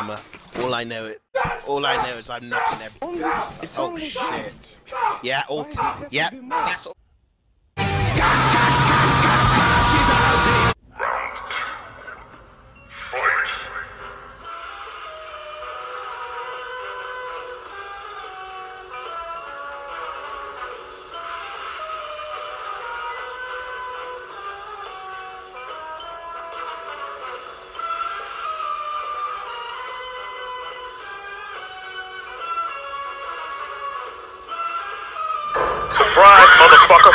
hammer. All I know is I'm knocking everything. Oh shit. Yeah, yeah, that's all. Surprise, motherfucker!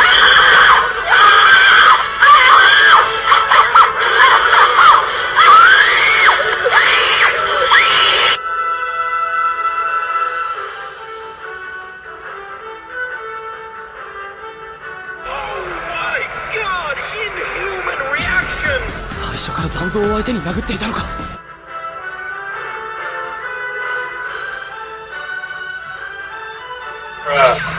Oh my god! Inhuman reactions! 最初から残像を相手に殴っていたのか。 Bruh.